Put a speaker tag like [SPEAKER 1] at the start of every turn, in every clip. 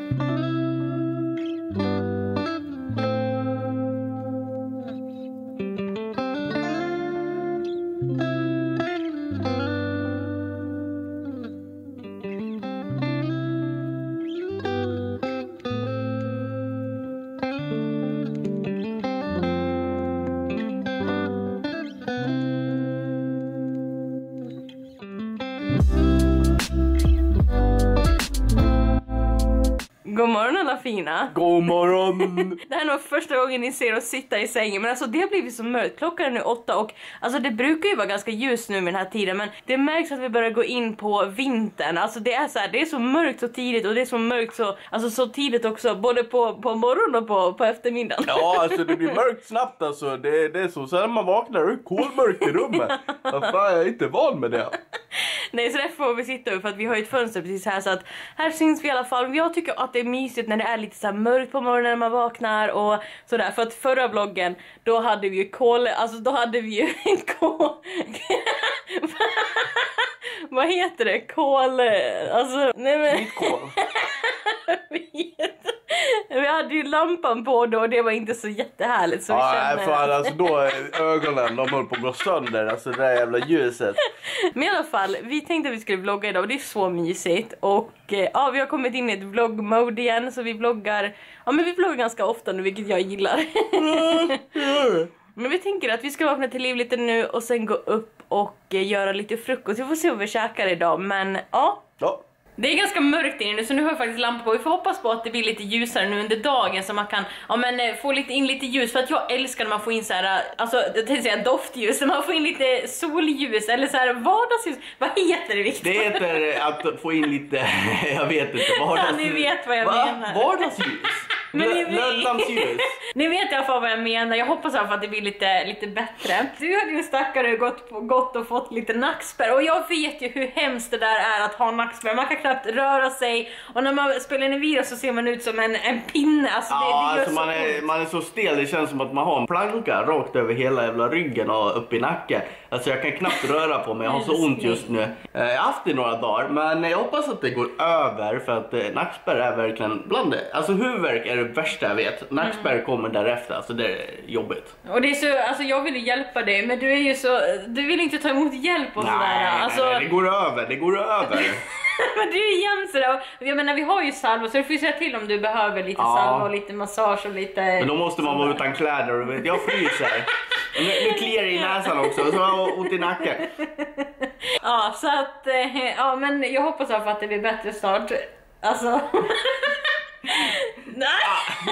[SPEAKER 1] God morgon alla fina.
[SPEAKER 2] God morgon.
[SPEAKER 1] Det här är nog första gången ni ser oss sitta i sängen. Men alltså det har blivit så mörkt. Klockan är nu 8 och alltså det brukar ju vara ganska ljus nu med den här tiden. Men det märks att vi börjar gå in på vintern. Alltså det är så här, det är så mörkt så tidigt. Och det är så mörkt så, alltså så tidigt också. Både på morgonen och på eftermiddagen.
[SPEAKER 2] Ja, alltså det blir mörkt snabbt alltså. Det är så. Sen när man vaknar är det kolmörkt i rummet. Vad fan, jag är inte van med det.
[SPEAKER 1] Nej, så därför får vi sitta upp för att vi har ju ett fönster precis här. Så att här syns vi i alla fall. Jag tycker att det är mysigt när det är lite så här mörkt på morgonen när man vaknar och sådär. För att förra vloggen, då hade vi ju vad heter det? Alltså, nej men...
[SPEAKER 2] Mitt kol.
[SPEAKER 1] Vi hade ju lampan på då och det var inte så jättehärligt. Så
[SPEAKER 2] Ja, fan alltså då ögonen, de höll på att gå sönder. Alltså det där jävla ljuset.
[SPEAKER 1] Men i alla fall, vi tänkte att vi skulle vlogga idag och det är så mysigt. Och ja, vi har kommit in i ett vlogmode igen. Så vi vloggar, ja men vi vloggar ganska ofta nu, vilket jag gillar. Men vi tänker att vi ska vakna till liv lite nu och sen gå upp och göra lite frukost. Vi får se vad vi käkar idag, men ja. Det är ganska mörkt inne nu så nu har jag faktiskt lampa på. Vi får hoppas på att det blir lite ljusare nu under dagen så man kan få in lite ljus. För att jag älskar när man får in så här, alltså jag tänkte säga doftljus, när man får in lite solljus eller så här vardagsljus. Vad heter det, Victor?
[SPEAKER 2] Det heter att få in lite, jag vet inte, vardagsljus.
[SPEAKER 1] Ja, ni vet vad jag menar.
[SPEAKER 2] Vardagsljus? Lödlampsljus.
[SPEAKER 1] Ni vet i alla fall vad jag menar. Jag hoppas i alla fall att det blir lite bättre. Du hade ju stackare gått och fått lite nackspärr. Och jag vet ju hur hemskt det där är att ha nackspärr. Man kan knappt röra sig. Och när man spelar in en video så ser man ut som en pinne. Alltså,
[SPEAKER 2] ja,
[SPEAKER 1] det
[SPEAKER 2] alltså man är så stel. Det känns som att man har en planka rakt över hela jävla ryggen och upp i nacken. Alltså jag kan knappt röra på mig. Jag har så ont just nu. Jag har haft det några dagar. Men jag hoppas att det går över. För att nackspärr är verkligen bland det. Alltså huvudvärk är det värsta jag vet. Nackspärr kommer därefter. Alltså det är jobbigt.
[SPEAKER 1] Och det är så, alltså jag vill hjälpa dig. Men du är ju så, du vill inte ta emot hjälp och sådär. Alltså...
[SPEAKER 2] Nej, det går över.
[SPEAKER 1] Men du är jämnt sådär. Jag menar vi har ju salva så du får säga till om du behöver lite salva och lite massage och lite...
[SPEAKER 2] Men då måste man vara utan kläder och vet, jag fryser. Nu kliar i näsan också och så har jag ont i nacken.
[SPEAKER 1] Ja, så att ja, men jag hoppas att det blir bättre snart. Alltså. Nej.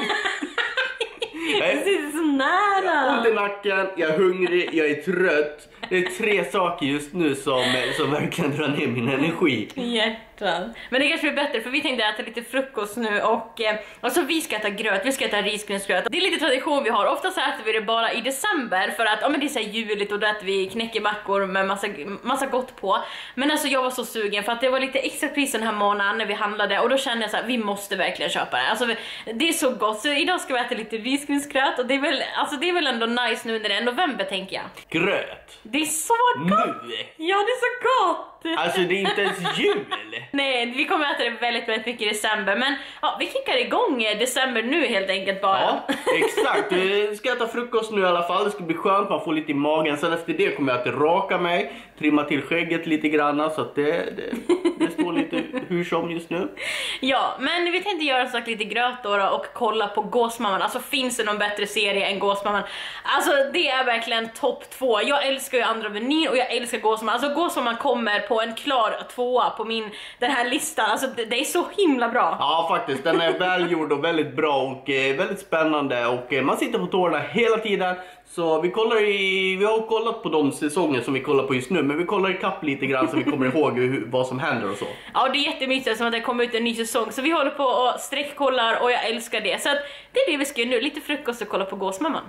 [SPEAKER 1] Jag sitter så nära.
[SPEAKER 2] Ont i nacken, jag är hungrig, jag är trött. Det är 3 saker just nu som verkligen drar ner min energi.
[SPEAKER 1] Hjärtan. Men det kanske blir bättre för vi tänkte äta lite frukost nu och alltså vi ska äta gröt, vi ska äta risgrynsgröt. Det är lite tradition vi har. Ofta så äter vi det bara i december för att men det är så här juligt och då äter vi knäckemackor med massa gott på. Men alltså jag var så sugen för att det var lite extra pris den här månaden när vi handlade och då kände jag så här, vi måste verkligen köpa det. Alltså det är så gott. Så idag ska vi äta lite risgrynsgröt och det är väl ändå nice nu när det är november tänker jag.
[SPEAKER 2] Gröt.
[SPEAKER 1] Det är så gott!
[SPEAKER 2] Nu?
[SPEAKER 1] Ja, det är så gott!
[SPEAKER 2] Alltså det är inte ens jul!
[SPEAKER 1] Nej, vi kommer äta det väldigt mycket i december. Men ja, vi kickar igång december nu helt enkelt bara.
[SPEAKER 2] Ja, exakt. Vi ska äta frukost nu i alla fall. Det ska bli skönt, man får lite i magen. Sen efter det kommer jag att raka mig, trimma till skägget lite grann. Så att det står lite hur som just nu.
[SPEAKER 1] Ja, men vi tänkte göra så lite gröt då och kolla på Gåsmamman. Alltså finns det någon bättre serie än Gåsmamman? Alltså det är verkligen topp 2. Jag älskar ju Andra Avenyn och jag älskar Gåsmamman. Alltså Gåsmamman kommer på en klar 2 på den här listan. Alltså det är så himla bra.
[SPEAKER 2] Ja faktiskt, den är välgjord och väldigt bra och väldigt spännande. Och man sitter på tårna hela tiden. Så vi har kollat på de säsonger som vi kollar på just nu. Men vi kollar ikapp lite grann så vi kommer ihåg vad som händer och så. Ja,
[SPEAKER 1] det är jättemysigt som att det kommer ut en ny säsong. Så vi håller på och sträckkollar och jag älskar det. Så att det är det vi ska göra nu, lite frukost och kolla på Gåsmamman.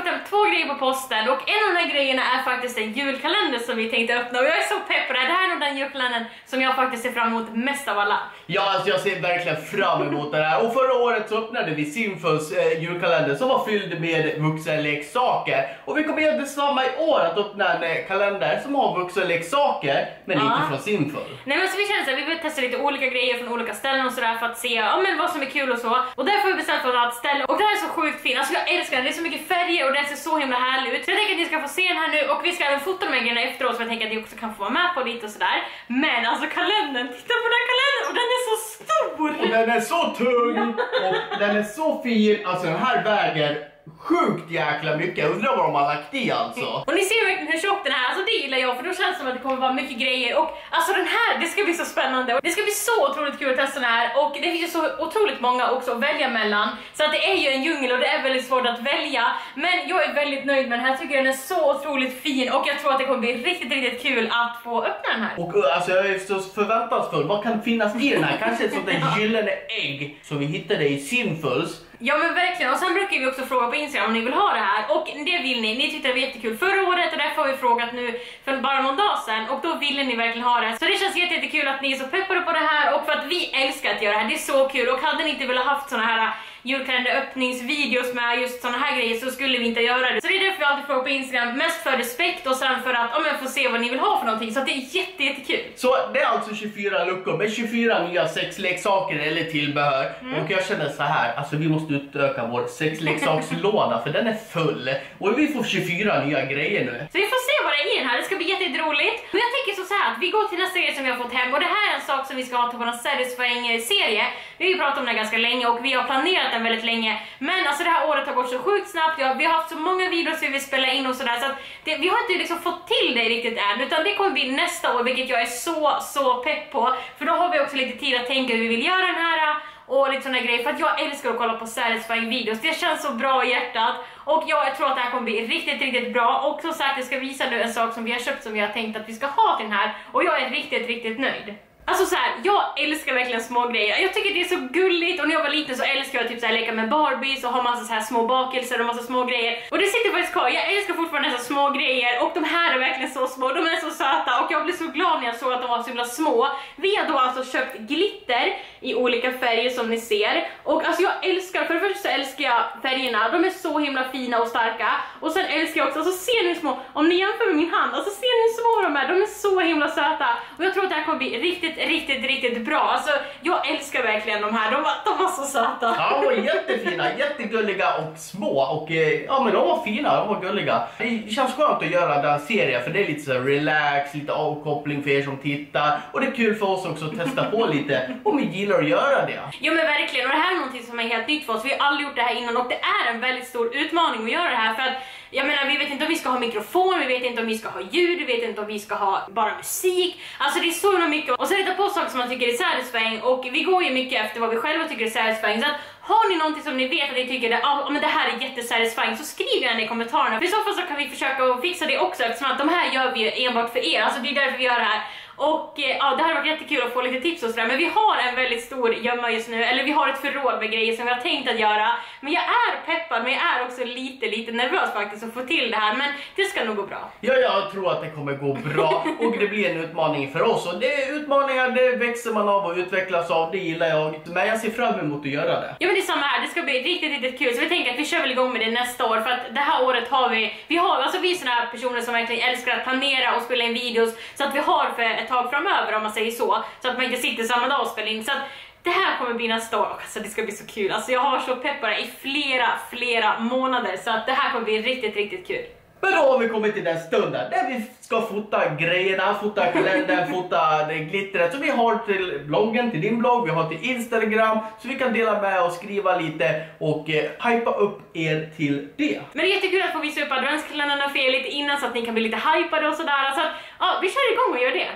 [SPEAKER 1] fått hem 2 grejer på posten och en av de här grejerna är faktiskt en julkalender som vi tänkte öppna och jag är så pepp på det här. Det här är nog den julkalendern som jag faktiskt ser fram emot mest av alla.
[SPEAKER 2] Ja, alltså jag ser verkligen fram emot det här. Och förra året så öppnade vi Simfuls julkalender som var fylld med vuxenleksaker. Och vi kommer göra detsamma i år att öppna en kalender som har vuxenleksaker men inte från Simful.
[SPEAKER 1] Nej, men så vi känner så här, vi vill testa lite olika grejer från olika ställen och sådär för att se vad som är kul och så. Och därför har vi beställt för ett ställe och det här är så sjukt fint. Alltså jag älskar den, det är så mycket färger och den ser så himla härlig ut. Så jag tänker att ni ska få se den här nu och vi ska även fota de här grejerna efteråt så jag tänker att ni också kan få vara med på lite och sådär. Men alltså kalendern, titta på den här kalendern och den är så stor!
[SPEAKER 2] Och den är så tung och den är så fin, alltså den här väger sjukt jäkla mycket. Jag undrar vad de har lagt i alltså.
[SPEAKER 1] Och ni ser verkligen hur tjock den är. Alltså det gillar jag för då känns det som att det kommer vara mycket grejer. Och alltså den här, det ska bli så spännande. Och det ska bli så otroligt kul att testa den här. Och det finns ju så otroligt många också att välja mellan. Så att det är ju en djungel och det är väldigt svårt att välja. Men jag är väldigt nöjd med den här. Jag tycker den är så otroligt fin. Och jag tror att det kommer bli riktigt, riktigt kul att få öppna den här.
[SPEAKER 2] Och alltså jag är så förväntansfull. Vad kan finnas i den här? Kanske ett sånt där gyllene ägg som vi hittade i Simfuls.
[SPEAKER 1] Ja men verkligen, och sen brukar vi också fråga på Instagram om ni vill ha det här. Och det vill ni tyckte det var jättekul förra året och därför har vi frågat nu för bara någon dag sedan. Och då ville ni verkligen ha det. Så det känns jättekul att ni är så peppade på det här och för att vi älskar att göra det här, det är så kul. Och hade ni inte velat haft såna här julkalenderöppningsvideos med just såna här grejer så skulle vi inte göra det. Så det är därför vi alltid frågar på Instagram, mest för respekt och sen för att få se vad ni vill ha för någonting. Så att det är jättekul.
[SPEAKER 2] Så det är alltså 24 luckor med 24 nya sexleksaker eller tillbehör. Och jag känner så här, alltså vi måste utöka vår sexleksakslåda för den är full. Och vi får 24 nya grejer nu.
[SPEAKER 1] Så vi får se vad det är i den här, det ska bli jätteroligt. Men jag tänker så här att vi går till nästa grej som vi har fått hem. Och det här är en sak som vi ska ha till vår Satisfying-serie. Vi har ju pratat om det ganska länge och vi har planerat den väldigt länge. Men alltså det här året har gått så sjukt snabbt. Vi har haft så många videos vi vill spela in och sådär. Så att vi har inte liksom fått till det riktigt än. Utan det kommer bli nästa år, vilket jag är så pepp på. För då har vi också lite tid att tänka hur vi vill göra den här och lite sådana grejer. För att jag älskar att kolla på Satisfying videos. Det känns så bra i hjärtat. Och jag tror att det här kommer bli riktigt bra. Och som sagt, jag ska visa nu en sak som vi har köpt som vi har tänkt att vi ska ha till den här. Och jag är riktigt nöjd. Alltså så här, jag älskar verkligen små grejer. Jag tycker det är så gulligt och när jag var liten så älskar jag typ så här leka med Barbies och ha massa så här små bakelser och massa små grejer. Och det sitter faktiskt kvar. Jag älskar fortfarande dessa små grejer och de här är verkligen så små. De är så söta och jag blev så glad när jag såg att de var så himla små. Vi har då alltså köpt glitter i olika färger som ni ser. Och alltså jag älskar, för det första så älskar jag färgerna. De är så himla fina och starka. Och sen älskar jag också, alltså ser ni hur små, om ni jämför med min hand, alltså ser ni hur små de är? De är så himla söta. Och jag tror att det här kommer bli riktigt bra. Alltså jag älskar verkligen de här. De var så söta.
[SPEAKER 2] Ja, de var jättefina, jättegulliga och små. Och ja, men de var fina, de var gulliga. Det känns skönt att göra den serien för det är lite så relax, lite avkoppling för er som tittar. Och det är kul för oss också att testa på lite om vi gillar att göra det.
[SPEAKER 1] Ja men verkligen, och det här är någonting som är helt nytt för oss. Vi har aldrig gjort det här innan och det är en väldigt stor utmaning att göra det här för att jag menar, vi vet inte om vi ska ha mikrofon, vi vet inte om vi ska ha ljud, vi vet inte om vi ska ha bara musik. Alltså det är så mycket. Och så är det på saker som man tycker är satisfying och vi går ju mycket efter vad vi själva tycker är satisfying. Så att har ni någonting som ni vet att ni tycker men det här är jättesatisfying så skriv gärna i kommentarerna. För i så fall så kan vi försöka att fixa det också eftersom att de här gör vi ju enbart för er. Alltså det är därför vi gör det här. Och ja, det här har varit jättekul att få lite tips och sådär. Men vi har en väldigt stor gömma just nu. Eller vi har ett förråd med grejer som vi har tänkt att göra. Men jag är peppad, men jag är också lite nervös faktiskt att få till det här. Men det ska nog gå bra.
[SPEAKER 2] Ja, jag tror att det kommer gå bra. Och det blir en utmaning för oss. Och det är utmaningar, det växer man av och utvecklas av. Det gillar jag. Men jag ser fram emot att göra det.
[SPEAKER 1] Ja men det är samma här, det ska bli riktigt kul. Så vi tänker att vi kör väl igång med det nästa år. För att det här året har vi är såna här personer som verkligen älskar att planera och spela in videos. Så att vi har för ett tag framöver om man säger så. Så att man inte sitter samma dag och spelar in. Så att det här kommer bli nästa år. Alltså det ska bli så kul. Alltså jag har så peppar i flera månader. Så att det här kommer bli riktigt kul.
[SPEAKER 2] Men då har vi kommit till den stunden där vi ska fota grejerna, fota kalendern, fota det glittret. Så vi har till bloggen, till din blogg, vi har till Instagram. Så vi kan dela med och skriva lite och hypa upp er till det.
[SPEAKER 1] Men det är jättekul att få visa upp adventskalendrarna för er lite innan så att ni kan bli lite hypade och sådär. Så att ja, vi kör igång och gör det.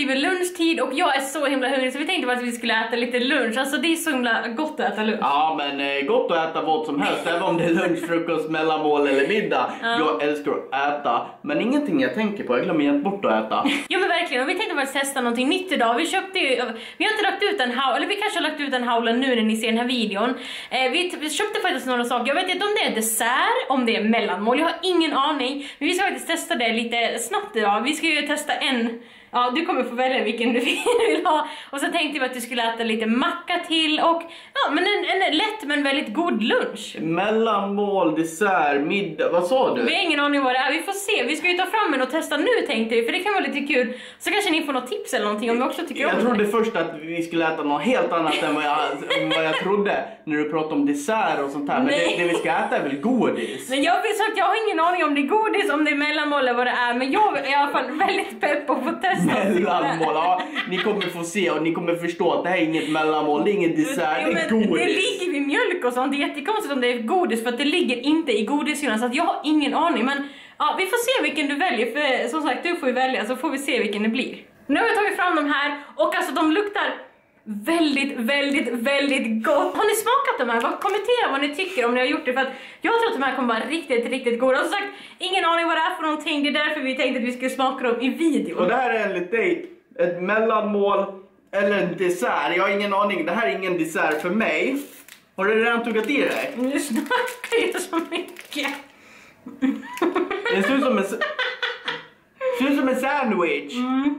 [SPEAKER 1] blivit lunchtid och jag är så himla hungrig så vi tänkte att vi skulle äta lite lunch. Alltså det är så himla gott att äta lunch.
[SPEAKER 2] Ja, men gott att äta vad som helst, även om det är lunch, frukost, mellanmål eller middag. Jag älskar att äta, men ingenting jag tänker på, jag glömmer helt bort att äta.
[SPEAKER 1] Ja men verkligen, och vi tänkte faktiskt testa någonting nytt idag. Vi har inte lagt ut en haul, eller vi kanske har lagt ut en haulen nu när ni ser den här videon. Vi köpte faktiskt några saker, jag vet inte om det är dessert, om det är mellanmål, jag har ingen aning. Men vi ska faktiskt testa det lite snabbt idag. Vi ska ju testa en. Ja, du kommer få välja vilken du vill ha. Och så tänkte vi att du skulle äta lite macka till och ja, men en lätt men väldigt god lunch.
[SPEAKER 2] Mellanmål, dessert, middag, vad sa du?
[SPEAKER 1] Vi har ingen aning vad det är, vi får se. Vi ska ju ta fram en och testa nu tänkte vi, för det kan vara lite kul. Så kanske ni får något tips eller någonting om vi också tycker om det.
[SPEAKER 2] Jag trodde först att vi skulle äta något helt annat än vad jag trodde när du pratade om dessert och sånt här. Men det vi ska äta är väl godis?
[SPEAKER 1] Men jag har ingen aning om det är godis, om det är mellanmål eller vad det är. Men jag är i alla fall väldigt pepp på att få testa.
[SPEAKER 2] Mellanmål, ja, ni kommer få se och ni kommer förstå att det här är inget mellanmål, det är ingen dessert, det är godis.
[SPEAKER 1] Det ligger vid mjölk och sånt, det är jättekonstigt om det är godis för att det ligger inte i godishyllan så att jag har ingen aning. Men ja, vi får se vilken du väljer för som sagt du får ju välja så får vi se vilken det blir. Nu har vi tagit fram de här och alltså de luktar väldigt, väldigt, väldigt gott. Har ni smakat de här? Kommentera vad ni tycker om ni har gjort det. För att jag tror att de här kommer vara riktigt, riktigt goda. Och som sagt, ingen aning vad det är för någonting. Det är därför vi tänkte att vi skulle smaka dem i video.
[SPEAKER 2] Och det här är enligt dig ett mellanmål eller en dessert. Jag har ingen aning. Det här är ingen dessert för mig. Har du redan tuggat i dig?
[SPEAKER 1] Nu snackar jag så mycket.
[SPEAKER 2] Det ser ut som en sandwich.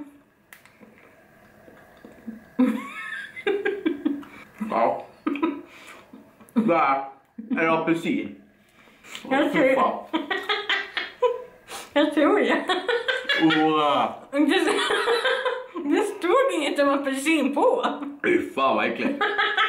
[SPEAKER 2] Ja. Där är apelsin.
[SPEAKER 1] Jag tror det. Det stod inget om apelsin på.
[SPEAKER 2] Fy fan vad äckligt.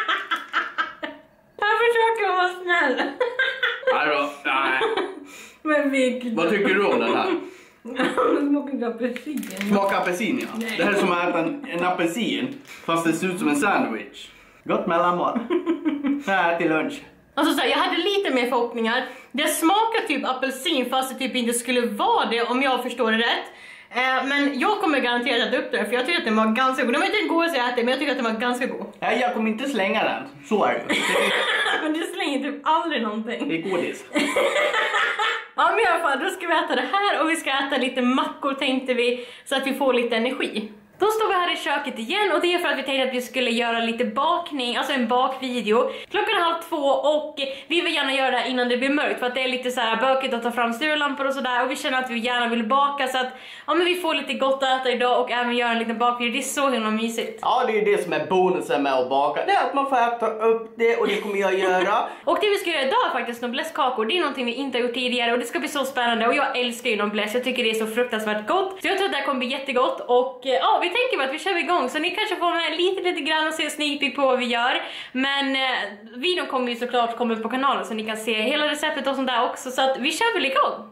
[SPEAKER 1] Jag försöker vara snäll.
[SPEAKER 2] Nej.
[SPEAKER 1] Men vilket...
[SPEAKER 2] Vad tycker du om den här?
[SPEAKER 1] Det smakar inte apelsin.
[SPEAKER 2] Smakar apelsin, ja.
[SPEAKER 1] Nej.
[SPEAKER 2] Det här är som att äta en apelsin fast det ser ut som en sandwich. Gott mellanmål. Det här till lunch.
[SPEAKER 1] Alltså så här, jag hade lite mer förhoppningar. Det smakar typ apelsin fast det typ inte skulle vara det om jag förstår det rätt. Men jag kommer garanterat att upp det för jag tycker att den var ganska god. Den var inte god att äta men jag tycker att den var ganska god.
[SPEAKER 2] Nej, jag kommer inte slänga den. Så är det.
[SPEAKER 1] Men du slänger typ aldrig någonting.
[SPEAKER 2] Det är godis.
[SPEAKER 1] Ja men i alla fall, då ska vi äta det här och vi ska äta lite mackor tänkte vi så att vi får lite energi. Då står vi här i köket igen och det är för att vi tänkte att vi skulle göra lite bakning, alltså en bakvideo. Klockan är 1:30 och vi vill gärna göra det här innan det blir mörkt för att det är lite så här bökigt att ta fram styrlampor och sådär och vi känner att vi gärna vill baka så att ja men vi får lite gott att äta idag och även göra en liten bakvideo. Det är så himla mysigt.
[SPEAKER 2] Ja, det är ju det som är bonusen med att baka. Det är att man får äta upp det och det kommer jag göra.
[SPEAKER 1] Och det vi ska göra idag är faktiskt nobleskakor. Det är någonting vi inte har gjort tidigare och det ska bli så spännande och jag älskar ju noblesse. Jag tycker det är så fruktansvärt gott. Så jag tror att det här kommer bli jättegott och ja, vi tänker bara att vi kör igång så ni kanske får med lite grann och se sneak peek på vad vi gör. Men videon kommer ju såklart komma upp på kanalen så ni kan se hela receptet och sånt där också. Så att vi kör väl igång.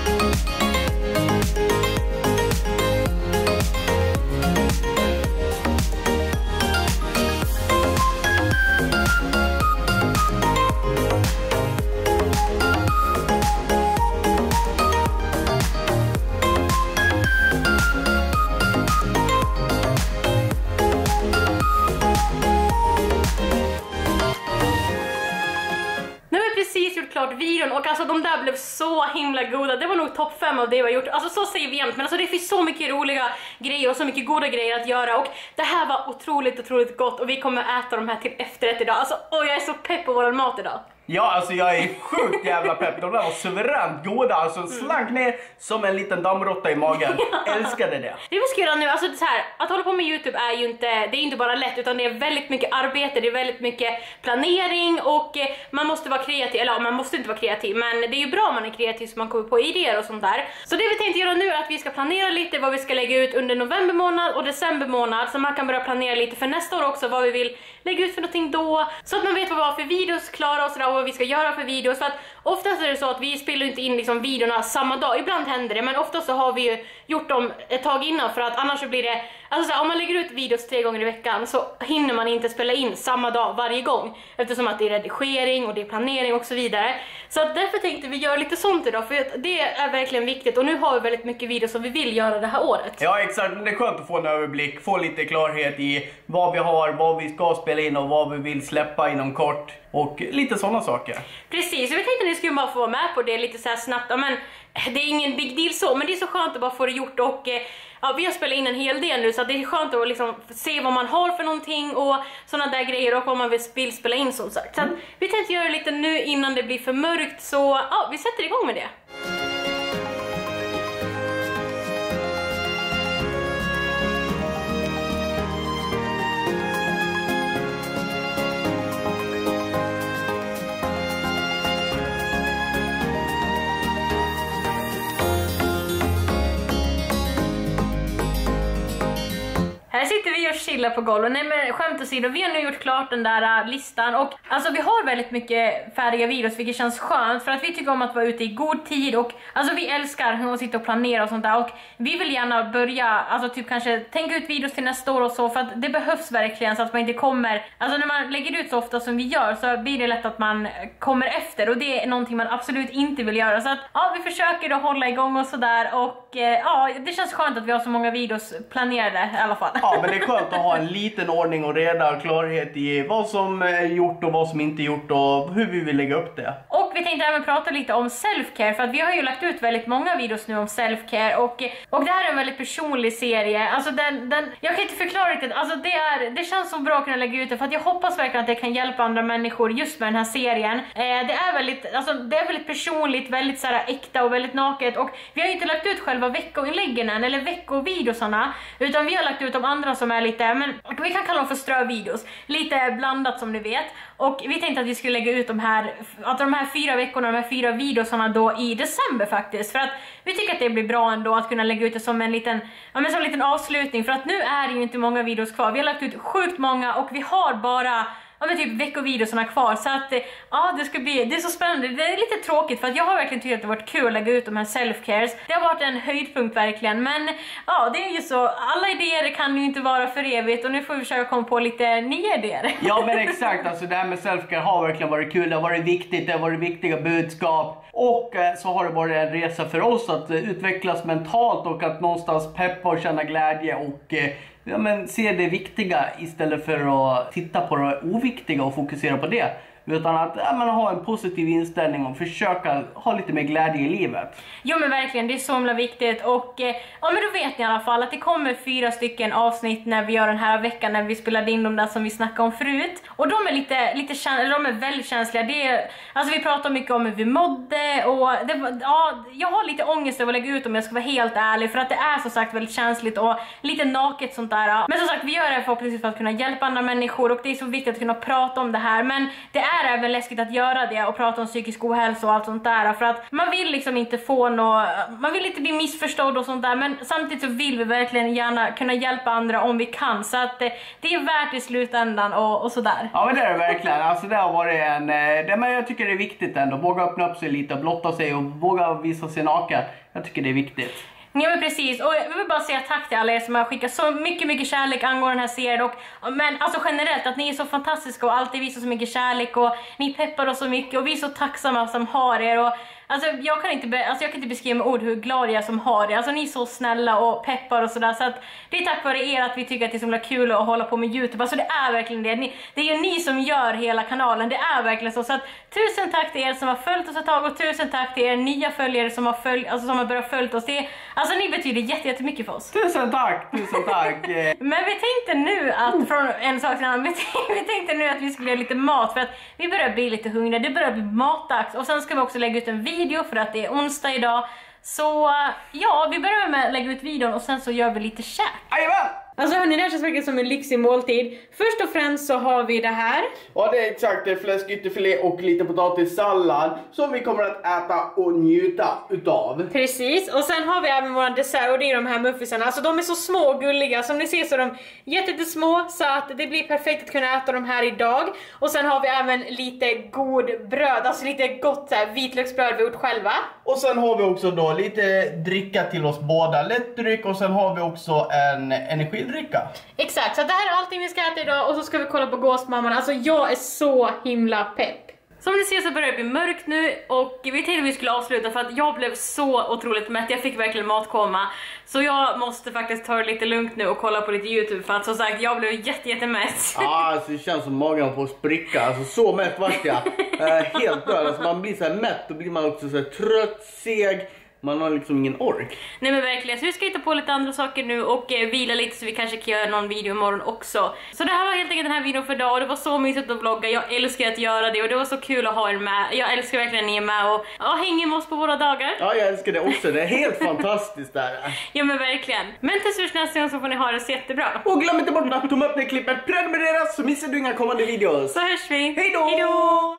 [SPEAKER 1] Videon och alltså de där blev så himla goda. Det var nog topp 5 av det vi har gjort. Alltså så säger vi jämt, men alltså det finns så mycket roliga grejer och så mycket goda grejer att göra och det här var otroligt gott och vi kommer äta de här till efterrätt idag. Alltså jag är så pepp på vår mat idag.
[SPEAKER 2] Ja, alltså jag är sjukt jävla pepp. De där var suveränt goda. Alltså slank ner som en liten dammråtta i magen. Älskade det.
[SPEAKER 1] Det vi ska göra nu, alltså det så här, att hålla på med YouTube är ju inte bara lätt utan det är väldigt mycket arbete, det är väldigt mycket planering och man måste vara kreativ, eller man måste inte vara kreativ men det är ju bra om man är kreativ så man kommer på idéer och sånt där. Så det vi tänkte göra nu är att vi ska planera lite vad vi ska lägga ut under november månad och december månad så man kan börja planera lite för nästa år också vad vi vill lägga ut för någonting då så att man vet vad vi har för videos klara och sådär och vad vi ska göra för videos. För att oftast är det så att vi spelar inte in liksom videorna samma dag. Ibland händer det, men oftast så har vi ju gjort dem ett tag innan, för att annars så blir det, alltså så här, om man lägger ut videos 3 gånger i veckan så hinner man inte spela in samma dag varje gång, eftersom att det är redigering och det är planering och så vidare. Så att därför tänkte vi göra lite sånt idag, för det är verkligen viktigt, och nu har vi väldigt mycket videos som vi vill göra det här året.
[SPEAKER 3] Ja, exakt, men det är skönt att få en överblick, få lite klarhet i vad vi har, vad vi ska spela in och vad vi vill släppa inom kort och lite sådana saker.
[SPEAKER 1] Precis, och vi tänkte att ni skulle bara få vara med på det lite så här snabbt. Ja, men det är ingen big deal så, men det är så skönt att bara få det gjort. Och ja, vi har spelat in en hel del nu, så det är skönt att liksom se vad man har för någonting och sådana där grejer, och vad man vill spela in, som sagt. Så att vi tänkte göra lite nu innan det blir för mörkt, så ja, vi sätter igång med det. Här sitter vi och chillar på golvet. Nej, men skämt åsido, vi har nu gjort klart den där listan. Och alltså vi har väldigt mycket färdiga videos, vilket känns skönt. För att vi tycker om att vara ute i god tid. Och alltså vi älskar att sitta och planera och sånt där. Och vi vill gärna börja, alltså typ kanske tänka ut videos till nästa år och så. För att det behövs verkligen, så att man inte kommer, alltså när man lägger ut så ofta som vi gör, så blir det lätt att man kommer efter. Och det är någonting man absolut inte vill göra. Så att ja, vi försöker då hålla igång och sådär. Och ja, det känns skönt att vi har så många videos planerade i alla fall.
[SPEAKER 3] Ja, men det är skönt att ha en liten ordning och reda och klarhet i vad som är gjort och vad som inte är gjort och hur vi vill lägga upp det.
[SPEAKER 1] Och vi tänkte även prata lite om self-care, för att vi har ju lagt ut väldigt många videos nu om self-care, och det här är en väldigt personlig serie. Alltså jag kan inte förklara riktigt, alltså det känns så bra att kunna lägga ut det, för att jag hoppas verkligen att det kan hjälpa andra människor just med den här serien. Det är väldigt personligt, väldigt så här äkta och väldigt naket, och vi har inte lagt ut själva veckoinläggen än, eller veckovideosarna, utan vi har lagt ut de andra som är lite, men vi kan kalla dem för strövideos, lite blandat som ni vet. Och vi tänkte att vi skulle lägga ut de här 4 veckorna, de här 4 videosarna då i december faktiskt, för att vi tycker att det blir bra ändå att kunna lägga ut det som en liten, som en liten avslutning, för att nu är det ju inte många videos kvar. Vi har lagt ut sjukt många och vi har bara typ veckovideosarna kvar, så att ja, det är så spännande. Det är lite tråkigt, för att jag har verkligen tyckt att det har varit kul att lägga ut de här self-cares. Det har varit en höjdpunkt verkligen, men ja, det är ju så, alla idéer kan ju inte vara för evigt, och nu får vi försöka komma på lite nya idéer.
[SPEAKER 3] Ja, men exakt, alltså det här med self-care har verkligen varit kul, det har varit viktigt, det har varit viktiga budskap, och så har det varit en resa för oss att utvecklas mentalt och att någonstans peppa och känna glädje och ja, men se det viktiga istället för att titta på det oviktiga och fokusera på det. Utan att ha en positiv inställning och försöka ha lite mer glädje i livet.
[SPEAKER 1] Jo, men verkligen, det är så himla viktigt. Och ja, men då vet ni i alla fall att det kommer 4 stycken avsnitt när vi gör den här veckan, när vi spelade in de där som vi snackade om förut. Och de är de är väldigt känsliga. Alltså vi pratar mycket om hur vi mådde, och jag har lite ångest över att lägga ut, om jag ska vara helt ärlig, för att det är som sagt väldigt känsligt och lite naket sånt där. Men som sagt, vi gör det förhoppningsvis för att kunna hjälpa andra människor, och det är så viktigt att kunna prata om det här. Men det är även läskigt att göra det och prata om psykisk ohälsa och allt sånt där, för att man vill liksom inte man vill inte bli missförstådd och sånt där, men samtidigt så vill vi verkligen gärna kunna hjälpa andra om vi kan, så att det är värt i slutändan och sådär.
[SPEAKER 3] Ja, men det är det verkligen, alltså det har varit men jag tycker det är viktigt ändå, våga öppna upp sig lite och blotta sig och våga visa sig naken. Jag tycker det är viktigt.
[SPEAKER 1] Ja, men precis, och jag vill bara säga tack till alla er som har skickat så mycket kärlek angående den här serien, men alltså generellt att ni är så fantastiska och alltid visar så mycket kärlek, och ni peppar oss så mycket, och vi är så tacksamma som har er. Och alltså jag kan inte beskriva med ord hur glad jag är som har det. Alltså ni är så snälla och peppar och sådär, så att det är tack vare er att vi tycker att det är så himla kul att hålla på med YouTube. Alltså det är verkligen det. Det är ju ni som gör hela kanalen. Det är verkligen så. Så att tusen tack till er som har följt oss ett tag, och tusen tack till er nya följare som har börjat följa oss. Alltså ni betyder jättemycket för oss.
[SPEAKER 3] Tusen tack.
[SPEAKER 1] Men vi tänkte nu att från en sak till en annan, vi tänkte nu att vi skulle göra lite mat, för att vi börjar bli lite hungriga. Det börjar bli matdags, och sen ska vi också lägga ut en video för att det är onsdag idag. Så ja, vi börjar med att lägga ut videon, och sen så gör vi lite käk.
[SPEAKER 3] Jajamän!
[SPEAKER 1] Alltså hörni, det här känns verkligen som en lyxig måltid. Först och främst så har vi det här.
[SPEAKER 2] Ja, det är exakt, det är fläskytterfilé och lite potatissallad som vi kommer att äta och njuta utav.
[SPEAKER 1] Precis, och sen har vi även våran dessert och det är de här muffinsarna. Alltså de är så små och gulliga, som ni ser så är de jättesmå så att det blir perfekt att kunna äta de här idag. Och sen har vi även lite god bröd, alltså lite gott så här, vitlöksbröd vi gjort själva.
[SPEAKER 2] Och sen har vi också då lite dricka till oss båda, lättdryck, och sen har vi också en energidricka.
[SPEAKER 1] Exakt, så det här är allting vi ska äta idag och så ska vi kolla på Gåsmamman. Alltså jag är så himla pepp. Som ni ser så börjar det bli mörkt nu och vi tänkte att vi skulle avsluta för att jag blev så otroligt mätt. Jag fick verkligen matkoma. Så jag måste faktiskt ta det lite lugnt nu och kolla på lite YouTube för att som sagt jag blev jättemätt.
[SPEAKER 2] Ja, alltså det känns som magen på att spricka. Alltså så mätt vart jag. Helt död. Alltså man blir så här mätt, då blir man också så här trött, seg. Man har liksom ingen ork.
[SPEAKER 1] Nej men verkligen, så vi ska hitta på lite andra saker nu och vila lite så vi kanske kan göra någon video imorgon också. Så det här var helt enkelt den här videon för idag och det var så mysigt att vlogga. Jag älskar att göra det och det var så kul att ha er med. Jag älskar verkligen att ni är med och hänger med oss på våra dagar.
[SPEAKER 2] Ja, jag älskar det också. Det är helt fantastiskt där.
[SPEAKER 1] Ja men verkligen. Men tills nästa gång så får ni ha det så jättebra.
[SPEAKER 2] Och glöm inte bort att tumma upp det klippet, prenumerera så missar du inga kommande videos.
[SPEAKER 1] Så hörs vi.
[SPEAKER 2] Hej då!